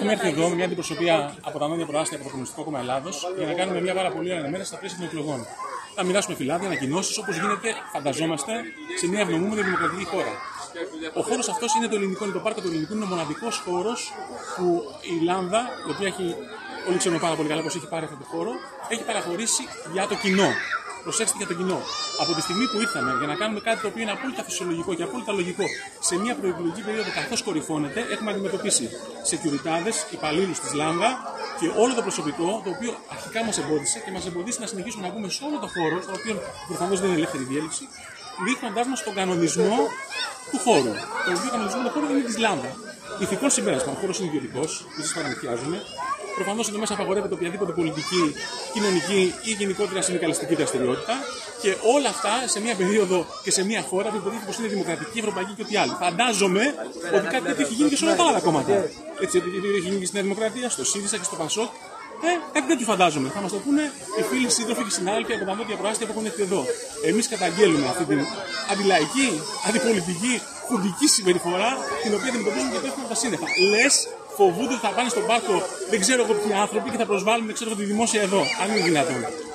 έχουμε έρθει εδώ με μια αντιπροσωπεία από τα Νότια Προάστια από το Κομμουνιστικό Κόμμα Ελλάδος για να κάνουμε μια πάρα πολύ ωραία μέρα στα πλαίσια των εκλογών. Θα μοιράσουμε φυλάδια, ανακοινώσεις όπως γίνεται, φανταζόμαστε, σε μια ευνομούμενη δημοκρατική χώρα. Ο χώρος αυτός είναι το ελληνικό, είναι το πάρκο του ελληνικού, είναι ο μοναδικός χώρος που η Λάμδα, η οποία έχει, όλοι ξέρουμε πάρα πολύ καλά πως έχει πάρει αυτό το χώρο, έχει παραχωρήσει για το κοινό. Προσέξτε για το κοινό. Από τη στιγμή που ήρθαμε για να κάνουμε κάτι το οποίο είναι απόλυτα φυσιολογικό και απόλυτα λογικό σε μια προεκλογική περίοδο καθώς κορυφώνεται, έχουμε αντιμετωπίσει σεκιουριτάδες, υπαλλήλους της Λάμδα και όλο το προσωπικό το οποίο αρχικά μας εμπόδισε και μας εμποδίσει να συνεχίσουμε να μπούμε σε όλο το χώρο, το οποίο προφανώς δεν είναι ελεύθερη διέλευση, δείχνοντάς μας τον κανονισμό του χώρου. Το οποίο κανονισμό του χώρου είναι της Λάμδα. Ηθικό συμπέρασμα. Ο χώρος είναι ιδιωτικός, δεν σας παραμυθιάζουμε. Προφανώς εδώ μέσα απαγορεύεται οποιαδήποτε πολιτική, κοινωνική ή γενικότερα συνδικαλιστική δραστηριότητα και όλα αυτά σε μια περίοδο και σε μια χώρα που υποτίθεται πως είναι δημοκρατική, ευρωπαϊκή και ό,τι άλλο. Φαντάζομαι ότι κάτι τέτοιο έχει γίνει και σε όλα τα άλλα κόμματα. Έτσι, ότι έχει γίνει και στη Νέα Δημοκρατία, στο ΣΥΡΙΖΑ και στο ΠΑΣΟΚ. Κάτι τέτοιο φαντάζομαι. Θα μας το πούνε οι φίλοι, σύντροφοι και συνάδελφοι από τα Νότια Προάστια που έχουν έρθει εδώ. Εμείς καταγγέλουμε αυτή την αντιλαϊκή, αντιπολιτική, χουντική συμπεριφορά την οποία αντιμετωπίζουν και πέφτουν από τα σύννεφα. Λες, φοβούνται ότι θα πάνε στον πάρκο, δεν ξέρω εγώ ποιοι άνθρωποι και θα προσβάλλουν, ξέρω εγώ, τη δημόσια εδώ, αν είναι δυνατόν.